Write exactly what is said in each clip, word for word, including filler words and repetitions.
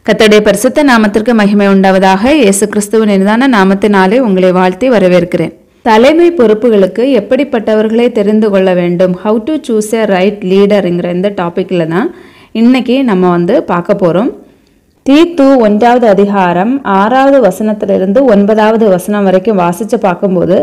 கர்த்தருடைய பரிசுத்த நாமத்திற்கு மகிமை உண்டாவதாக. இயேசு கிறிஸ்துவின் இனிதான நாமத்தினாலே உங்களை வாழ்த்தி வரவேற்கிறேன். தலைமை பொறுப்புகளுக்கு எப்படிப்பட்டவர்களை தெரிந்து கொள்ள வேண்டும், how to choose a right லீடருங்கிற இந்த டாப்பிக்கில் தான் இன்னைக்கு நம்ம வந்து பார்க்க போகிறோம். தீத்து ஒன்றாவது அதிகாரம் ஆறாவது வசனத்திலிருந்து ஒன்பதாவது வசனம் வரைக்கும் வாசித்து பார்க்கும்போது,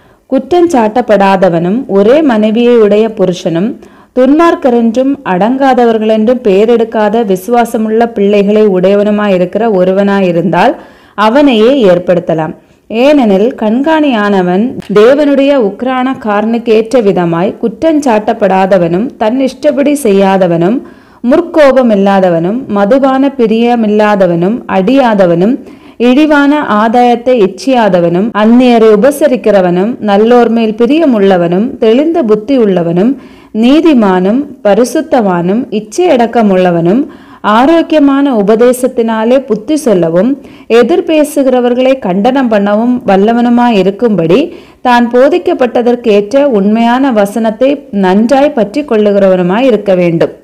குற்றஞ்சாட்டப்படாதவனும் ஒரே மனைவியை உடைய புருஷனும் துன்மார்க்கரென்றும் அடங்காதவர்களென்றும் பெயரெடுக்காத விசுவாசமுள்ள பிள்ளைகளை உடையவனுமாயிருக்கிற ஒருவனாயிருந்தால் அவனையே ஏற்படுத்தலாம். ஏனெனில் கண்காணியானவன் தேவனுடைய உக்ரான காரனுக்கு ஏற்ற விதமாய் குற்றஞ்சாட்டப்படாதவனும் தன் இஷ்டப்படி செய்யாதவனும் முற்கோபம் இல்லாதவனும் மதுபான பிரியமில்லாதவனும் அடியாதவனும் இழிவான ஆதாயத்தை இச்சியாதவனும் அந்நியரை உபசரிக்கிறவனும் நல்லோர் மேல் பிரியமுள்ளவனும் தெளிந்த புத்தி உள்ளவனும் நீதிமானும் பரிசுத்தவானும் இச்சையடக்கமுள்ளவனும் ஆரோக்கியமான உபதேசத்தினாலே புத்தி சொல்லவும் எதிர்பேசுகிறவர்களை கண்டனம் பண்ணவும் வல்லவனுமாய் இருக்கும்படி தான் போதிக்கப்பட்டதற்கு ஏற்ற உண்மையான வசனத்தை நன்றாய் பற்றி கொள்ளுகிறவனுமாய் இருக்க வேண்டும்.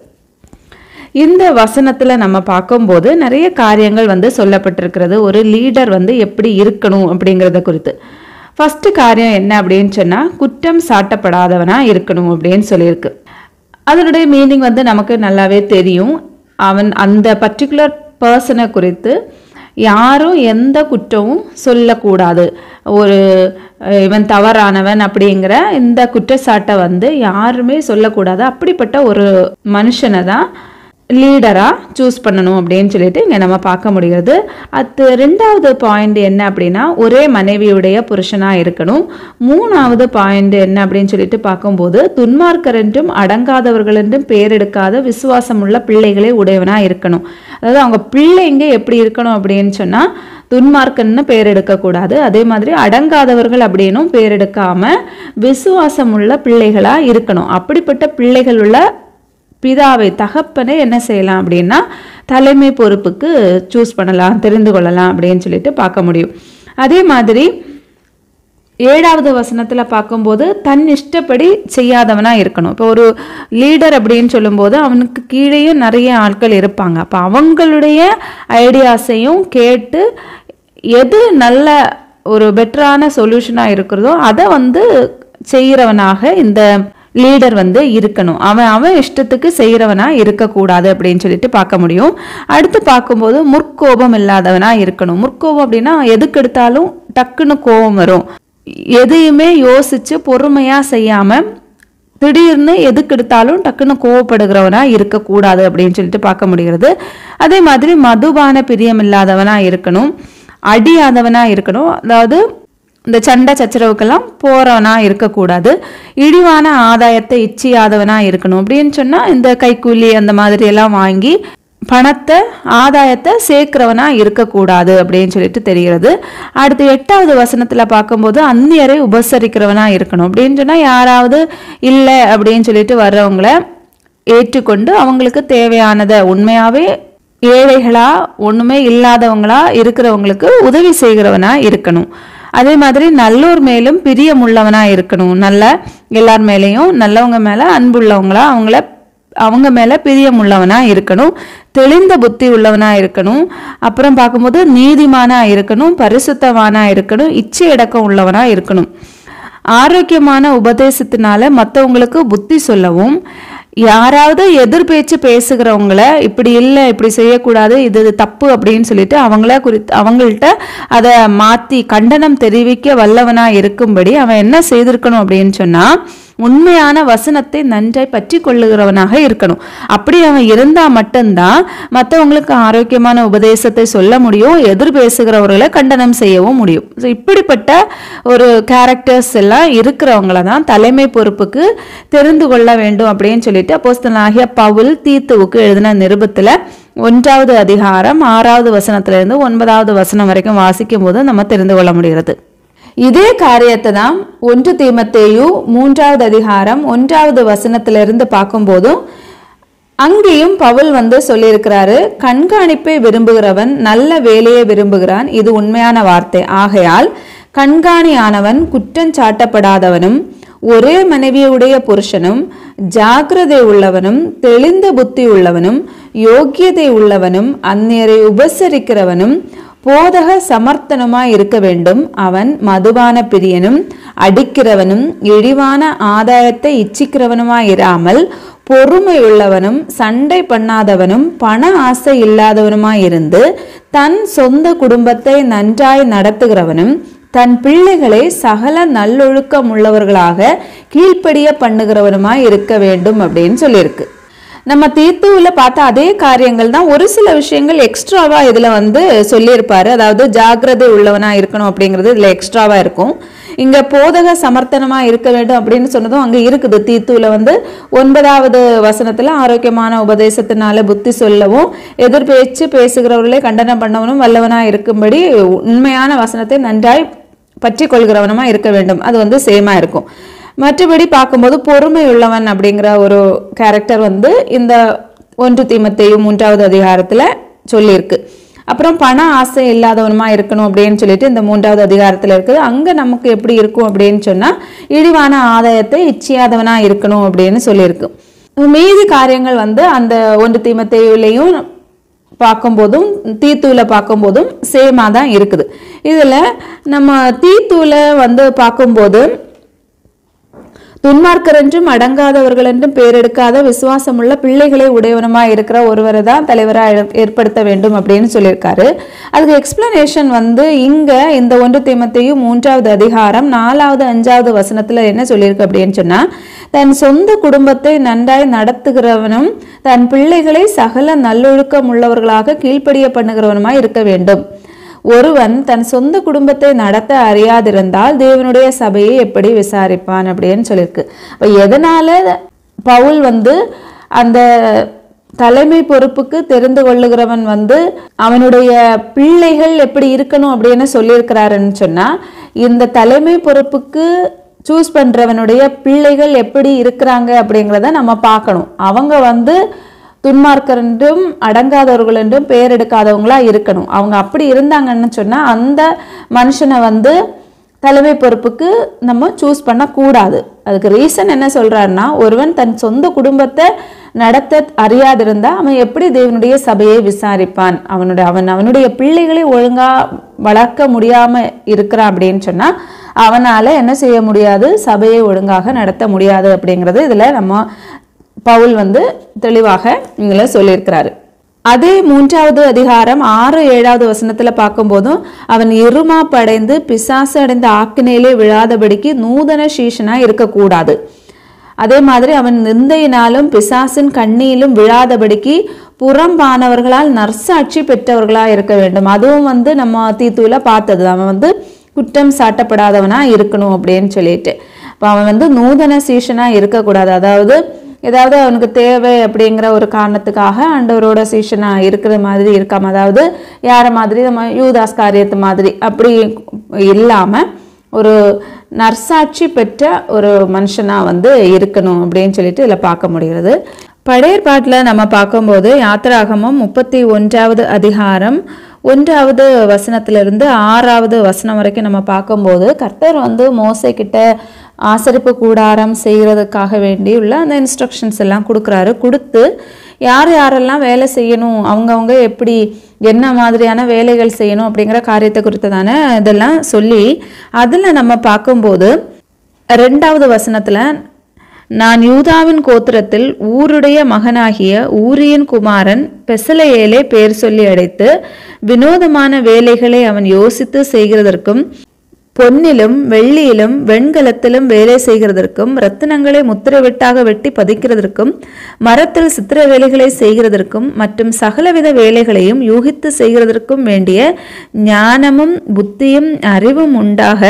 இந்த வசனத்துல நம்ம பார்க்கும்போது நிறைய காரியங்கள் வந்து சொல்லப்பட்டிருக்கிறது. ஒரு லீடர் வந்து எப்படி இருக்கணும் அப்படிங்கிறத குறித்து. ஃபர்ஸ்ட் காரியம் என்ன அப்படின்னு சொன்னா, குற்றம் சாட்டப்படாதவனா இருக்கணும் அப்படின்னு சொல்லியிருக்கு. அதனுடைய மீனிங் வந்து நமக்கு நல்லாவே தெரியும். அவன் அந்த பர்டிகுலர் பர்சனை குறித்து யாரும் எந்த குற்றமும் சொல்லக்கூடாது. ஒரு இவன் தவறானவன் அப்படிங்கிற இந்த குற்றச்சாட்டை வந்து யாருமே சொல்லக்கூடாது. அப்படிப்பட்ட ஒரு மனுஷனை தான் லீடராக சூஸ் பண்ணணும் அப்படின்னு சொல்லிட்டு இங்கே நம்ம பார்க்க முடிகிறது. அது ரெண்டாவது பாயிண்ட் என்ன அப்படின்னா, ஒரே மனைவியுடைய புருஷனாக இருக்கணும். மூணாவது பாயிண்ட் என்ன அப்படின்னு சொல்லிட்டு பார்க்கும்போது, துன்மார்க்கர் என்றும் அடங்காதவர்கள் என்றும் பேரெடுக்காத விசுவாசம் உள்ள பிள்ளைகளை உடையவனாக இருக்கணும். அதாவது அவங்க பிள்ளைங்க எப்படி இருக்கணும் அப்படின்னு சொன்னால், துன்மார்க்கன்னு பேர் எடுக்கக்கூடாது. அதே மாதிரி அடங்காதவர்கள் அப்படின்னும் பேர் எடுக்காம விசுவாசம் உள்ள பிள்ளைகளாக இருக்கணும். அப்படிப்பட்ட பிள்ளைகள் உள்ள பிதாவை தகப்பனை என்ன செய்யலாம் அப்படின்னா தலைமை பொறுப்புக்கு சூஸ் பண்ணலாம், தெரிந்து கொள்ளலாம் அப்படின்னு சொல்லிட்டு பார்க்க முடியும். அதே மாதிரி ஏழாவது வசனத்துல பார்க்கும்போது தன் இஷ்டப்படி செய்யாதவனா இருக்கணும். இப்போ ஒரு லீடர் அப்படின்னு சொல்லும்போது அவனுக்கு கீழேயும் நிறைய ஆட்கள் இருப்பாங்க. அப்போ அவங்களுடைய ஐடியாஸையும் கேட்டு எது நல்ல ஒரு பெட்டரான சொல்யூஷனாக இருக்கிறதோ அதை வந்து செய்கிறவனாக இந்த லீடர் வந்து இருக்கணும். அவன் அவன் இஷ்டத்துக்கு செய்கிறவனா இருக்கக்கூடாது அப்படின்னு சொல்லிட்டு பார்க்க முடியும். அடுத்து பார்க்கும்போது முற்கோபம் இல்லாதவனா இருக்கணும். முற்கோபம் அப்படின்னா எதுக்கு எடுத்தாலும் டக்குன்னு கோபம் வரும். எதையுமே யோசிச்சு பொறுமையா செய்யாம திடீர்னு எதுக்கு எடுத்தாலும் டக்குன்னு கோவப்படுகிறவனா இருக்கக்கூடாது அப்படின்னு சொல்லிட்டு பார்க்க முடிகிறது. அதே மாதிரி மதுபான பிரியம் இல்லாதவனா இருக்கணும். அடியாதவனா இருக்கணும். அதாவது இந்த சண்டை சச்சரவுக்கெல்லாம் போறவனா இருக்கக்கூடாது. இழிவான ஆதாயத்தை இச்சியாதவனா இருக்கணும். அப்படின்னு சொன்னா இந்த கைக்கூலி அந்த மாதிரி எல்லாம் வாங்கி பணத்தை ஆதாயத்தை சேர்க்கிறவனா இருக்கக்கூடாது அப்படின்னு சொல்லிட்டு தெரிகிறது. அடுத்து எட்டாவது வசனத்துல பார்க்கும்போது அந்நியரை உபசரிக்கிறவனா இருக்கணும். அப்படின்னு சொன்னா யாராவது இல்லை அப்படின்னு சொல்லிட்டு வர்றவங்களை ஏற்றுக்கொண்டு அவங்களுக்கு தேவையானதை உண்மையாவே ஏழைகளா ஒண்ணுமே இல்லாதவங்களா இருக்கிறவங்களுக்கு உதவி செய்கிறவனா இருக்கணும். அதே மாதிரி நல்லோர் மேலும் பிரியமுள்ளவனா இருக்கணும். நல்ல எல்லார் மேலேயும் நல்லவங்க மேல அன்புள்ளவங்களா அவங்கள அவங்க மேல பிரியமுள்ளவனா இருக்கணும். தெளிந்த புத்தி உள்ளவனா இருக்கணும். அப்புறம் பார்க்கும்போது நீதிமானா இருக்கணும். பரிசுத்தவானா இருக்கணும். இச்சை அடக்கம் உள்ளவனா இருக்கணும். ஆரோக்கியமான உபதேசத்தினால மற்றவங்களுக்கு புத்தி சொல்லவும், யாராவது எதிர்பேச்சு பேசுகிறவங்கள இப்படி இல்லை இப்படி செய்யக்கூடாது இது தப்பு அப்படின்னு சொல்லிட்டு அவங்கள குறித்து அவங்கள்ட்ட அதை மாற்றி கண்டனம் தெரிவிக்க வல்லவனா இருக்கும்படி அவன் என்ன செய்திருக்கணும் அப்படின்னு சொன்னா, உண்மையான வசனத்தை நன்றாய் பற்றி கொள்ளுகிறவனாக இருக்கணும். அப்படி அவன் இருந்தா மட்டும்தான் மற்றவங்களுக்கு ஆரோக்கியமான உபதேசத்தை சொல்ல முடியும், எதிர் பேசுகிறவர்களை கண்டனம் செய்யவும் முடியும். இப்படிப்பட்ட ஒரு கேரக்டர்ஸ் எல்லாம் இருக்கிறவங்கள தான் தலைமை பொறுப்புக்கு தெரிந்து கொள்ள வேண்டும் அப்படின்னு சொல்லிட்டு அப்போஸ்தலனாகிய பவுல் தீத்துவுக்கு எழுதின நிருபத்துல ஒன்றாவது அதிகாரம் ஆறாவது வசனத்திலிருந்து ஒன்பதாவது வசனம் வரைக்கும் வாசிக்கும் போது நம்ம தெரிந்து கொள்ள முடிகிறது. இதே காரியத்தை தான் ஒன்று தீமத்தேயு மூன்றாவது அதிகாரம் ஒன்றாவது வசனத்திலிருந்து பார்க்கும்போதும் அங்கேயும் பவுல் வந்து சொல்லியிருக்கிறாரு, கண்காணிப்பை விரும்புகிறவன் நல்ல வேலையை விரும்புகிறான், இது உண்மையான வார்த்தை. ஆகையால் கண்காணியானவன் குற்றஞ்சாட்டப்படாதவனும் ஒரே மனைவியுடைய புருஷனும் ஜாக்கிரதை உள்ளவனும் தெளிந்த புத்தி உள்ளவனும் யோக்கியதை உள்ளவனும் அந்நியரை உபசரிக்கிறவனும் போதக சமர்த்தனுமாய் இருக்க வேண்டும். அவன் மதுபான பிரியனும் அடிக்கிறவனும் இழிவான ஆதாயத்தை இச்சிக்கிறவனுமாய் இராமல் பொறுமையுள்ளவனும் சண்டை பண்ணாதவனும் பண ஆசை இல்லாதவனுமாயிருந்து தன் சொந்த குடும்பத்தை நன்றாய் நடத்துகிறவனும் தன் பிள்ளைகளை சகல நல்லொழுக்கம் உள்ளவர்களாக கீழ்ப்படிய பண்ணுகிறவனுமாய் இருக்க வேண்டும் அப்படின்னு சொல்லியிருக்கு. நம்ம தீத்துவில் பார்த்த அதே காரியங்கள் தான் ஒரு சில விஷயங்கள் எக்ஸ்ட்ராவா இதுல வந்து சொல்லியிருப்பாரு. அதாவது ஜாக்கிரதை உள்ளவனா இருக்கணும் அப்படிங்கிறது இதுல எக்ஸ்ட்ராவா இருக்கும். இங்க போதக சமர்த்தனமா இருக்க வேண்டும் அப்படின்னு சொன்னதும் அங்க இருக்குது. தீத்துவில் வந்து ஒன்பதாவது வசனத்துல ஆரோக்கியமான உபதேசத்தினால புத்தி சொல்லவும் எதிர்பேச்சு பேசுகிறவர்களை கண்டனம் பண்ணவனும் வல்லவனா இருக்கும்படி உண்மையான வசனத்தை நன்றாய் பற்றி கொள்கிறவனமா இருக்க வேண்டும். அது வந்து சேமா இருக்கும். மற்றபடி பார்க்கும்போது பொறுமை உள்ளவன் அப்படிங்கிற ஒரு கேரக்டர் வந்து இந்த ஒன்று தீமோத்தேயு மூன்றாவது அதிகாரத்துல சொல்லியிருக்கு. அப்புறம் பண ஆசை இல்லாதவனுமா இருக்கணும் அப்படின்னு சொல்லிட்டு இந்த மூன்றாவது அதிகாரத்துல இருக்குது. அங்க நமக்கு எப்படி இருக்கும் அப்படின்னு சொன்னா இழிவான ஆதாயத்தை இச்சியாதவனா இருக்கணும் அப்படின்னு சொல்லியிருக்கு. மீதி காரியங்கள் வந்து அந்த ஒன்று தீமோத்தேயுலையும் பார்க்கும்போதும் தீத்துவில பார்க்கும்போதும் சேமா தான் இருக்குது. இதுல நம்ம தீத்துவில வந்து பார்க்கும்போது துன்மார்க்கர் என்றும் அடங்காதவர்கள் என்றும் பேரெடுக்காத விசுவாசமுள்ள பிள்ளைகளை உடையவனமாய் இருக்கிற ஒருவரை தான் தலைவராக ஏற்படுத்த வேண்டும் அப்படின்னு சொல்லியிருக்காரு. அதுக்கு எக்ஸ்பிளனேஷன் வந்து இங்க இந்த ஒன்று தீமோத்தேயு மூன்றாவது அதிகாரம் நாலாவது அஞ்சாவது வசனத்துல என்ன சொல்லியிருக்கு அப்படின்னு சொன்னா, தன் சொந்த குடும்பத்தை நன்றாய் நடத்துகிறவனும் தன் பிள்ளைகளை சகல நல்லொழுக்கம் உள்ளவர்களாக கீழ்ப்படிய பண்ணுகிறவனுமாய் இருக்க வேண்டும். ஒருவன் தன் சொந்த குடும்பத்தை நடத்த அறியாதிருந்தால் தேவனுடைய சபையை எப்படி விசாரிப்பான் அப்படின்னு சொல்லியிருக்கு. அப்ப எதனால பவுல் வந்து அந்த தலைமை பொறுப்புக்கு தெரிந்து கொள்ளுகிறவன் வந்து அவனுடைய பிள்ளைகள் எப்படி இருக்கணும் அப்படின்னு சொல்லியிருக்கிறாருன்னு சொன்னா, இந்த தலைமை பொறுப்புக்கு சூஸ் பண்றவனுடைய பிள்ளைகள் எப்படி இருக்கிறாங்க அப்படிங்கிறத நம்ம பார்க்கணும். அவங்க வந்து துன்மார்க்கர் என்றும் அடங்காதவர்கள் என்றும் பெயர் எடுக்காதவங்களா இருக்கணும். அவங்க அப்படி இருந்தாங்கன்னு சொன்னா அந்த மனுஷனை வந்து தலைமை பொறுப்புக்கு நம்ம சூஸ் பண்ண கூடாது. அதுக்கு ரீசன் என்ன சொல்றாருன்னா, ஒருவன் தன் சொந்த குடும்பத்தை நடத்த அறியாதிருந்தா அவன் எப்படி தேவனுடைய சபையை விசாரிப்பான்? அவனுடைய அவன் அவனுடைய பிள்ளைகளை ஒழுங்கா வளர்க்க முடியாம இருக்கிறான் அப்படின்னு சொன்னா அவனால என்ன செய்ய முடியாது? சபையை ஒழுங்காக நடத்த முடியாது அப்படிங்கிறது இதுல நம்ம பவுல் வந்து தெளிவாக இங்கே சொல்லியிருக்கிறாரு. அதே மூன்றாவது அதிகாரம் ஆறு ஏழாவது வசனத்துல பார்க்கும் போதும் அவன் இருமா படைந்து பிசாசு அடைந்த ஆக்கினையிலே விழாதபடிக்கு நூதன சீஷனா இருக்கக்கூடாது. அதே மாதிரி அவன் நிந்தையினாலும் பிசாசின் கண்ணியிலும் விழாதபடிக்கு புறம்பானவர்களால் நற்சாட்சி பெற்றவர்களா இருக்க வேண்டும். அதுவும் வந்து நம்ம தீத்துவில பார்த்தது. அவன் வந்து குற்றம் சாட்டப்படாதவனா இருக்கணும் அப்படின்னு சொல்லிட்டு இப்போ அவன் வந்து நூதன சீஷனா இருக்கக்கூடாது. அதாவது ஏதாவது அவனுக்கு தேவை அப்படிங்கிற ஒரு காரணத்துக்காக ஆண்டவரோட சீஷனா இருக்கிற மாதிரி இருக்காம, அதாவது யார மாதிரி நம்ம யூதாஸ் காரியத்து மாதிரி அப்படி இல்லாம ஒரு நற்சாட்சி பெற்ற ஒரு மனுஷனா வந்து இருக்கணும் அப்படின்னு சொல்லிட்டு இதுல பார்க்க முடிகிறது. பழையற்பாட்டில் நம்ம பார்க்கும்போது யாத்திராகமம் முப்பத்தி ஒன்றாவது அதிகாரம் ஒன்றாவது வசனத்திலிருந்து ஆறாவது வசனம் வரைக்கும் நம்ம பார்க்கும்போது கர்த்தர் வந்து மோசே கிட்ட ஆசரிப்பு கூடாரம் செய்கிறதுக்காக வேண்டி உள்ள அந்த இன்ஸ்ட்ரக்ஷன்ஸ் எல்லாம் கொடுக்குறாரு. கொடுத்து யார் யாரெல்லாம் வேலை செய்யணும், அவங்கவுங்க எப்படி என்ன மாதிரியான வேலைகள் செய்யணும் அப்படிங்கிற காரியத்தை குறித்ததான இதெல்லாம் சொல்லி அதில் நம்ம பார்க்கும்போது ரெண்டாவது வசனத்தில், நான் யூதாவின் கோத்திரத்தில் ஊருடைய மகனாகிய ஊரியின் குமாரன் பெசலெயேலை பேர் சொல்லி அழைத்து வினோதமான வேலைகளை அவன் யோசித்து செய்கிறதற்கும் பொன்னிலும் வெள்ளியிலும் வெண்கலத்திலும் வேலை செய்கிறதற்கும் இரத்தினங்களை முத்திரை வெட்டாக வெட்டி பதிக்கிறதற்கும் மரத்தில் சித்திர வேலைகளை செய்கிறதற்கும் மற்றும் சகலவித வேலைகளையும் யூகித்து செய்கிறதற்கும் வேண்டிய ஞானமும் புத்தியும் அறிவும் உண்டாக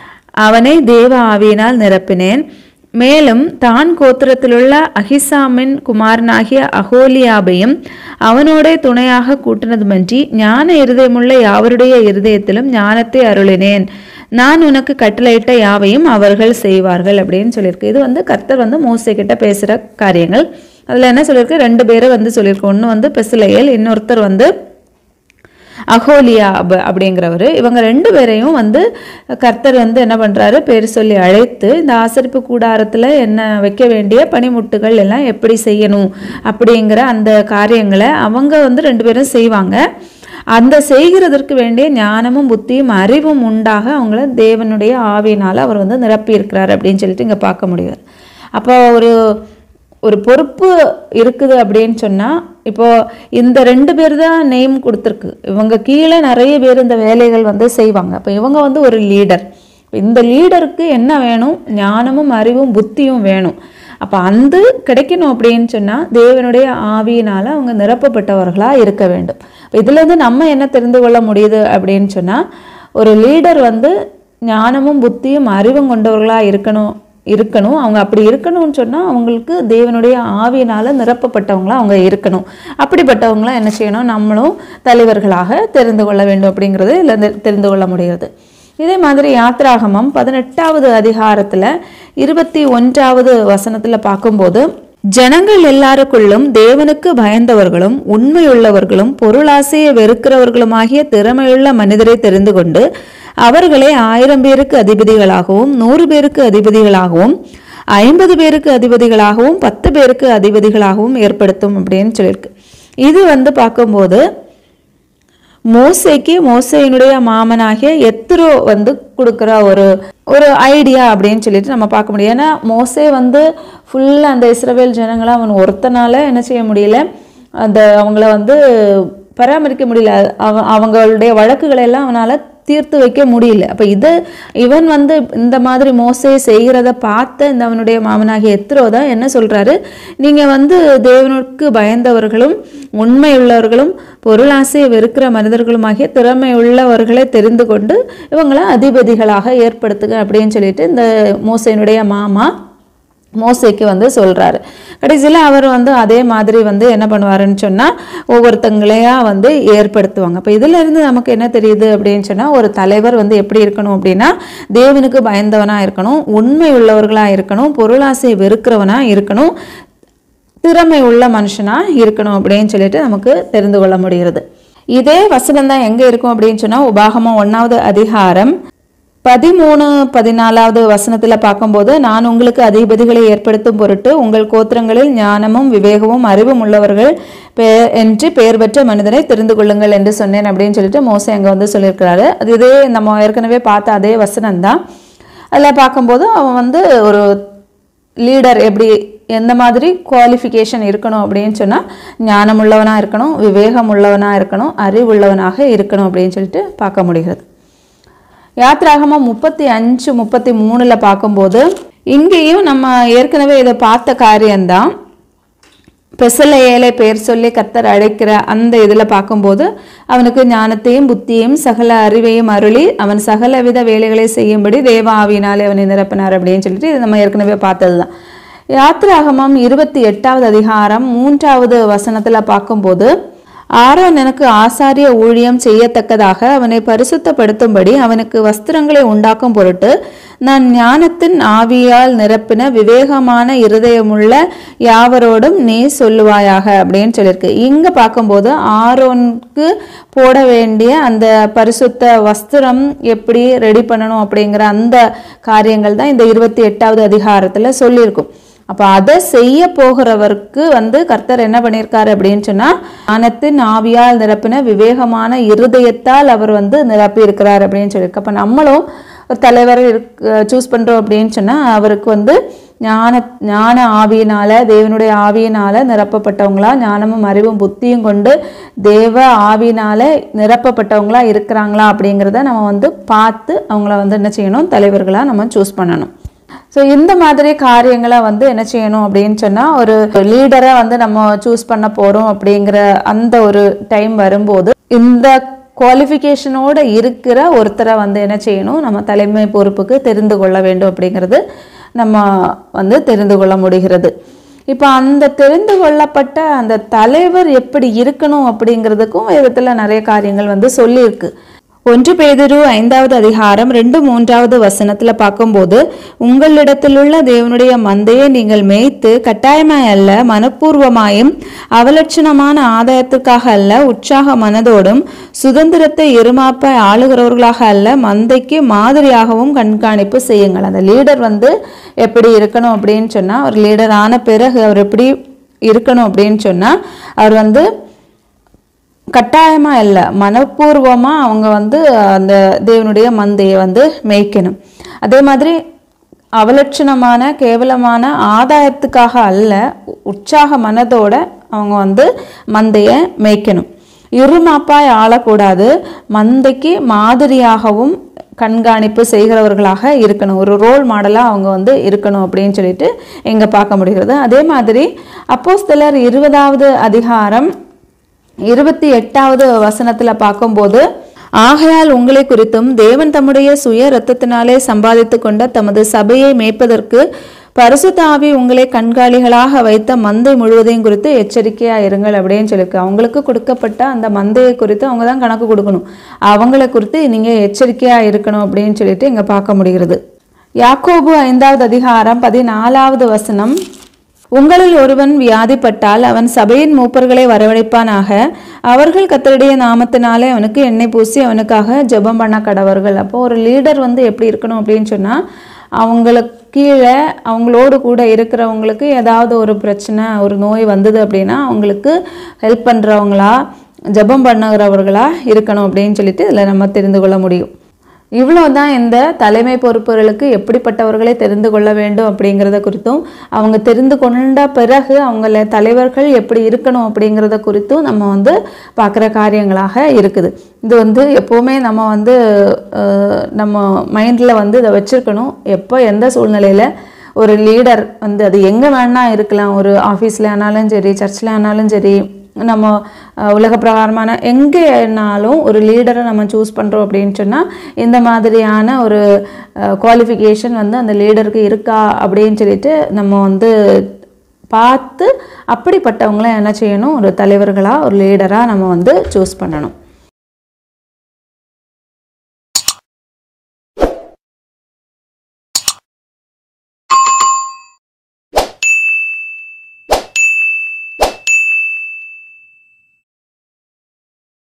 அவனை தேவ ஆவியினால் நிரப்பினேன். மேலும் தான் கோத்திரத்திலுள்ள அகிசாமின் குமாரனாகிய அகோலியாபையும் அவனோட துணையாக கூட்டினதுமன்றி ஞான இருதயமுள்ள யாவருடைய இருதயத்திலும் ஞானத்தை அருளினேன். நான் உனக்கு கட்டளையிட்ட யாவையும் அவர்கள் செய்வார்கள் அப்படின்னு சொல்லியிருக்கு. இது வந்து கர்த்தர் வந்து மோசே கிட்ட பேசுகிற காரியங்கள். அதில் என்ன சொல்லியிருக்கு? ரெண்டு பேரை வந்து சொல்லியிருக்கு. ஒன்று வந்து பெசலெயேல், இன்னொருத்தர் வந்து அகோலியா அப்படிங்கிறவர். இவங்க ரெண்டு பேரையும் வந்து கர்த்தர் வந்து என்ன பண்ணுறாரு, பேர் சொல்லி அழைத்து இந்த ஆசரிப்பு கூடாரத்தில் என்ன வைக்க வேண்டிய பனிமுட்டுகள் எல்லாம் எப்படி செய்யணும் அப்படிங்கிற அந்த காரியங்களை அவங்க வந்து ரெண்டு பேரும் செய்வாங்க. அந்த செய்கிறதற்கு வேண்டிய ஞானமும் புத்தியும் அறிவும் உண்டாக அவங்கள தேவனுடைய ஆவியினால் அவர் வந்து நிரப்பி இருக்கிறார் அப்படின்னு சொல்லிட்டு இங்கே பார்க்க முடியாது. அப்போ ஒரு ஒரு பொறுப்பு இருக்குது அப்படின்னு சொன்னால், இப்போது இந்த ரெண்டு பேர் தான் நேம் கொடுத்துருக்கு. இவங்க கீழே நிறைய பேர் இந்த வேலைகள் வந்து செய்வாங்க. அப்போ இவங்க வந்து ஒரு லீடர். இந்த லீடருக்கு என்ன வேணும், ஞானமும் அறிவும் புத்தியும் வேணும். அப்போ அந்த கிடைக்கணும் அப்படின்னு சொன்னால் தேவனுடைய ஆவியினால் அவங்க நிரப்பப்பட்டவர்களாக இருக்க வேண்டும். இதுலேருந்து நம்ம என்ன தெரிந்து கொள்ள முடியுது அப்படின்னு சொன்னால், ஒரு லீடர் வந்து ஞானமும் புத்தியும் அறிவும் கொண்டவர்களாக இருக்கணும் இருக்கணும் அவங்க அப்படி இருக்கணும்னு சொன்னால் அவங்களுக்கு தேவனுடைய ஆவியினால் நிரப்பப்பட்டவங்களாக அவங்க இருக்கணும். அப்படிப்பட்டவங்களாம் என்ன செய்யணும், நம்மளும் தலைவர்களாக தெரிந்து கொள்ள வேண்டும் அப்படிங்கிறது இல்லை தெரிந்து கொள்ள முடிகிறது. இதே மாதிரி யாத்ராகமம் பதினெட்டாவது அதிகாரத்தில் இருபத்தி ஒன்றாவது வசனத்தில் பார்க்கும்போது, ஜனங்கள் எல்லாருக்குள்ளும் தேவனுக்கு பயந்தவர்களும் உண்மையுள்ளவர்களும் பொருளாசையை வெறுக்கிறவர்களுமாகிய திறமையுள்ள மனிதரை தெரிந்து கொண்டு அவர்களை ஆயிரம் பேருக்கு அதிபதிகளாகவும் நூறு பேருக்கு அதிபதிகளாகவும் ஐம்பது பேருக்கு அதிபதிகளாகவும் பத்து பேருக்கு அதிபதிகளாகவும் ஏற்படுத்தும் அப்படின்னு சொல்லியிருக்கு. இது வந்து பார்க்கும்போது மோசேக்கு மோசேயினுடைய மாமனாகிய எத்ரோ வந்து கொடுக்குற ஒரு ஒரு ஐடியா அப்படின்னு சொல்லிட்டு நம்ம பார்க்க முடியும். ஏன்னா மோசே வந்து ஃபுல்லாக அந்த இஸ்ரவேல் ஜனங்களை அவன் ஒருத்தனால என்ன செய்ய முடியல, அந்த அவங்கள வந்து பராமரிக்க முடியல, அவ அவங்களுடைய வழக்குகளை எல்லாம் அவனால் தீர்த்து வைக்க முடியல. அப்போ இது இவன் வந்து இந்த மாதிரி மோசே செய்கிறத பார்த்த இந்த அவனுடைய மாமனாகிய எத்ரோ தான் என்ன சொல்கிறாரு, நீங்கள் வந்து தேவனுக்கு பயந்தவர்களும் உண்மையுள்ளவர்களும் பொருளாசையை வெறுக்கிற மனிதர்களுமாகிய திறமை உள்ளவர்களை தெரிந்து கொண்டு இவங்களை அதிபதிகளாக ஏற்படுத்துக அப்படின்னு சொல்லிட்டு இந்த மோசேனுடைய மாமா மோசேக்கு வந்து சொல்கிறாரு. கடைசியில் அவர் வந்து அதே மாதிரி வந்து என்ன பண்ணுவாருன்னு சொன்னால் ஒவ்வொருத்தங்களையா வந்து ஏற்படுத்துவாங்க. அப்போ இதில் இருந்து நமக்கு என்ன தெரியுது அப்படின்னு சொன்னால், ஒரு தலைவர் வந்து எப்படி இருக்கணும் அப்படின்னா தேவனுக்கு பயந்தவனாக இருக்கணும், உண்மை உள்ளவர்களாக இருக்கணும், பொருளாசை வெறுக்கிறவனாக இருக்கணும், திறமை உள்ள மனுஷனாக இருக்கணும் அப்படின்னு சொல்லிட்டு நமக்கு தெரிந்து கொள்ள முடிகிறது. இதே வசனம் தான் எங்கே இருக்கும் அப்படின்னு சொன்னால் உபாகமம் ஒன்றாவது அதிகாரம் பதிமூணு பதினாலாவது வசனத்தில் பார்க்கும்போது, நான் உங்களுக்கு அதிபதிகளை ஏற்படுத்தும் பொருட்டு உங்கள் கோத்திரங்களில் ஞானமும் விவேகமும் அறிவும் உள்ளவர்கள் என்று பெயர் பெற்ற மனிதனை தெரிந்து கொள்ளுங்கள் என்று சொன்னேன் அப்படின்னு சொல்லிட்டு மோசே அங்கே வந்து சொல்லியிருக்கிறாரு. அது இதே நம்ம ஏற்கனவே பார்த்த அதே வசனம் தான். அதில் பார்க்கும்போது அவன் வந்து ஒரு லீடர் எப்படி எந்த மாதிரி குவாலிஃபிகேஷன் இருக்கணும் அப்படின்னு சொன்னால் ஞானம் உள்ளவனாக இருக்கணும், விவேகம் உள்ளவனாக இருக்கணும், அறிவுள்ளவனாக இருக்கணும் அப்படின்னு சொல்லிட்டு பார்க்க முடிகிறது. யாத்ராகமம் முப்பத்தி அஞ்சு முப்பத்தி மூணுல பார்க்கும்போது இங்கேயும் நம்ம ஏற்கனவே இதை பார்த்த காரியம்தான். பெசலெயேலை பெயர் சொல்லி கர்த்தர் அழைக்கிற அந்த இதில் பார்க்கும்போது அவனுக்கு ஞானத்தையும் புத்தியையும் சகல அறிவையும் அருளி அவன் சகல வித வேலைகளை செய்யும்படி தேவ ஆவியினாலே அவனை நிரப்பினார் அப்படின்னு சொல்லிட்டு இது நம்ம ஏற்கனவே பார்த்தது தான். யாத்ராகமம் இருபத்தி எட்டாவது அதிகாரம் மூன்றாவது வசனத்தில் பார்க்கும்போது, ஆரோன் எனக்கு ஆசாரிய ஊழியம் செய்யத்தக்கதாக அவனை பரிசுத்தப்படுத்தும்படி அவனுக்கு வஸ்திரங்களை உண்டாக்கும் பொருட்டு நான் ஞானத்தின் ஆவியால் நிரப்பின விவேகமான இருதயமுள்ள யாவரோடும் நீ சொல்லுவாயாக அப்படின்னு சொல்லியிருக்கு. இங்கே பார்க்கும்போது ஆரோனுக்கு போட வேண்டிய அந்த பரிசுத்த வஸ்திரம் எப்படி ரெடி பண்ணணும் அப்படிங்கிற அந்த காரியங்கள் தான் இந்த இருபத்தி எட்டாவது அதிகாரத்தில் சொல்லியிருக்கும். அப்போ அதை செய்ய போகிறவருக்கு வந்து கர்த்தர் என்ன பண்ணியிருக்காரு அப்படின்னு சொன்னால் ஞானத்தின் ஆவியால் நிரப்பின விவேகமான இருதயத்தால் அவர் வந்து நிரப்பி இருக்கிறார் அப்படின்னு சொல்லியிருக்கு. அப்போ நம்மளும் ஒரு தலைவர் சூஸ் பண்ணுறோம் அப்படின்னு சொன்னால் அவருக்கு வந்து ஞான ஞான ஆவியினால் தேவனுடைய ஆவியினால் நிரப்பப்பட்டவங்களா, ஞானமும் அறிவும் புத்தியும் கொண்டு தேவ ஆவியினால் நிரப்பப்பட்டவங்களா இருக்கிறாங்களா அப்படிங்கிறத நம்ம வந்து பார்த்து அவங்கள வந்து என்ன செய்யணும், தலைவர்களாக நம்ம சூஸ் பண்ணணும். ஸோ இந்த மாதிரி காரியங்களை வந்து என்ன செய்யணும் அப்படின்னு சொன்னால், ஒரு லீடரை வந்து நம்ம சூஸ் பண்ண போகிறோம் அப்படிங்கிற அந்த ஒரு டைம் வரும்போது இந்த குவாலிஃபிகேஷனோடு இருக்கிற ஒருத்தரை வந்து என்ன செய்யணும், நம்ம தலைமை பொறுப்புக்கு தெரிந்து கொள்ள வேண்டும் அப்படிங்கிறது நம்ம வந்து தெரிந்து கொள்ள முடிகிறது. இப்போ அந்த தெரிந்து கொள்ளப்பட்ட அந்த தலைவர் எப்படி இருக்கணும் அப்படிங்கிறதுக்கும் வேதத்தில் நிறைய காரியங்கள் வந்து சொல்லியிருக்கு. ஒன்று பேதுரு ஐந்தாவது அதிகாரம் ரெண்டு மூன்றாவது வசனத்துல பார்க்கும்போது, உங்களிடத்திலுள்ள தேவனுடைய மந்தையை நீங்கள் மேய்த்து கட்டாயமாய் அல்ல, மனப்பூர்வமாயும் அவலட்சணமான ஆதாயத்துக்காக அல்ல, உற்சாக மனதோடும் சுதந்திரத்தை இருமாப்ப ஆளுகிறவர்களாக அல்ல, மந்தைக்கு மாதிரியாகவும் கண்காணிப்பு செய்யுங்கள். அந்த லீடர் வந்து எப்படி இருக்கணும் அப்படின்னு சொன்னா, ஒரு லீடர் ஆன பிறகு அவர் எப்படி இருக்கணும் அப்படின்னு சொன்னா, அவர் வந்து கட்டாயமாக இல்லை, மனப்பூர்வமாக அவங்க வந்து அந்த தேவனுடைய மந்தையை வந்து மேய்க்கணும். அதே மாதிரி அவலட்சணமான கேவலமான ஆதாயத்துக்காக அல்ல, உற்சாக மனதோட அவங்க வந்து மந்தையை மேய்க்கணும். இருமாப்பாய் ஆளக்கூடாது, மந்தைக்கு மாதிரியாகவும் கண்காணிப்பு செய்கிறவர்களாக இருக்கணும், ஒரு ரோல் மாடலாக அவங்க வந்து இருக்கணும் அப்படின்னு சொல்லிட்டு இங்கே பார்க்க முடிகிறது. அதே மாதிரி அப்போஸ்தலர் இருபதாவது அதிகாரம் இருபத்தி எட்டாவது வசனத்துல பார்க்கும்போது, ஆகையால் உங்களை குறித்தும் தேவன் தம்முடைய சுய இரத்தத்தினாலே சம்பாதித்து கொண்ட தமது சபையை மேய்ப்பதற்கு பரிசுத்த ஆவி உங்களை கண்காணிகளாக வைத்த மந்தை முழுவதையும் குறித்து எச்சரிக்கையா இருங்கள் அப்படின்னு சொல்லியிருக்கு. அவங்களுக்கு கொடுக்கப்பட்ட அந்த மந்தையை குறித்து அவங்க தான் கணக்கு கொடுக்கணும், அவங்களை குறித்து நீங்க எச்சரிக்கையா இருக்கணும் அப்படின்னு சொல்லிட்டு இங்க பார்க்க முடிகிறது. யாக்கோபு ஐந்தாவது அதிகாரம் பதினாலாவது வசனம், உங்களில் ஒருவன் வியாதிப்பட்டால் அவன் சபையின் மூப்பர்களை வரவழைப்பானாக, அவர்கள் கர்த்தருடைய நாமத்தினாலே அவனுக்கு எண்ணெய் பூசி அவனுக்காக ஜெபம் பண்ண கடவர்கள். அப்போ ஒரு லீடர் வந்து எப்படி இருக்கணும் அப்படின்னு சொன்னா, அவங்களுக்கு கீழே அவங்களோடு கூட இருக்கிறவங்களுக்கு ஏதாவது ஒரு பிரச்சனை ஒரு நோய் வந்தது அப்படின்னா அவங்களுக்கு ஹெல்ப் பண்ணுறவங்களா ஜெபம் பண்ணுகிறவர்களா இருக்கணும் அப்படின்னு சொல்லிட்டு இதில் நம்ம தெரிந்து கொள்ள முடியும். இவ்வளோதான் இந்த தலைமை பொறுப்புகளுக்கு எப்படிப்பட்டவர்களை தெரிந்து கொள்ள வேண்டும் அப்படிங்கிறத குறித்தும், அவங்க தெரிந்து கொண்ட பிறகு அவங்கள தலைவர்கள் எப்படி இருக்கணும் அப்படிங்கிறத குறித்தும் நம்ம வந்து பார்க்குற காரியங்களாக இருக்குது. இது வந்து எப்போவுமே நம்ம வந்து நம்ம மைண்டில் வந்து இதை வச்சுருக்கணும். எப்போ எந்த சூழ்நிலையில் ஒரு லீடர் வந்து அது எங்கே வேணா இருக்கலாம், ஒரு ஆஃபீஸில் ஆனாலும் சரி, சர்ச்சில் ஆனாலும் சரி, நம்ம உலக பிரகாரமான எங்கேனாலும் ஒரு லீடரை நம்ம சூஸ் பண்ணுறோம் அப்படின்னு சொன்னால் இந்த மாதிரியான ஒரு குவாலிஃபிகேஷன் வந்து அந்த லீடருக்கு இருக்கா அப்படின்னு சொல்லிட்டு நம்ம வந்து பார்த்து அப்படிப்பட்டவங்கள என்ன செய்யணும், ஒரு தலைவர்களாக ஒரு லீடராக நம்ம வந்து சூஸ் பண்ணணும்.